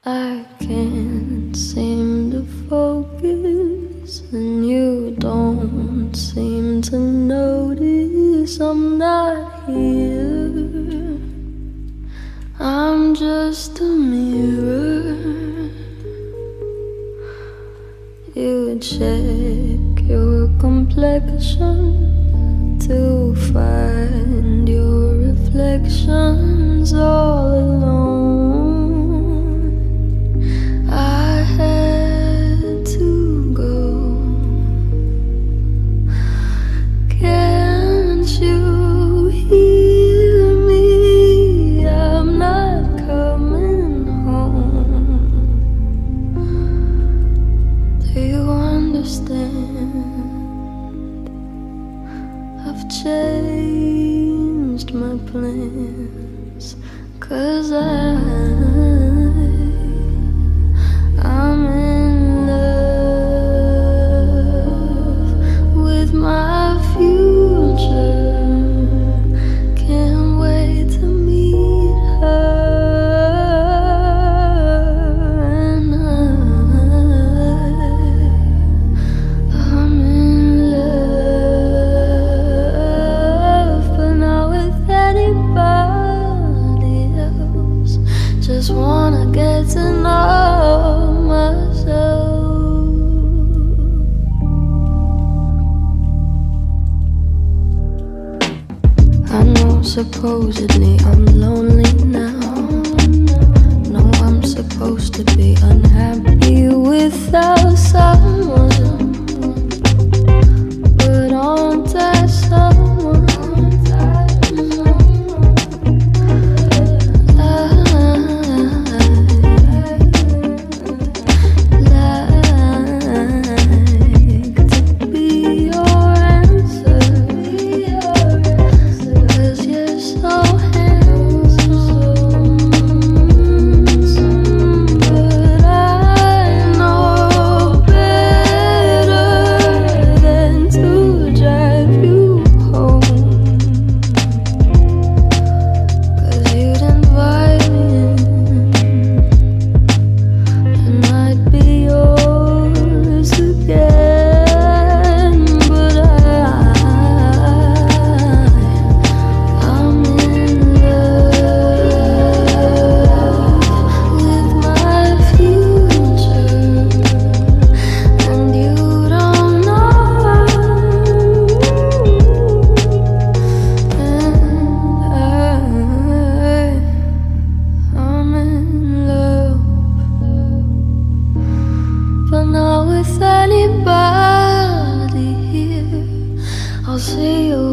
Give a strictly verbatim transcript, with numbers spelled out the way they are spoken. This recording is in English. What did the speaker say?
I can't seem to focus, and you don't seem to notice I'm not here. I'm just a mirror. You check your complexion to find your reflections all alone. I had to go. Can't you hear me? I'm not coming home. Do you understand? I've changed my plans, 'cause I I'm in love with my future. Can't wait to meet her, and I, I'm in love, but not with anybody else. Just wanna get to know myself. I know supposedly I'm lonely now. No, I'm supposed to be unhappy without someone, but aren't I someone? But not with anybody here. I'll see you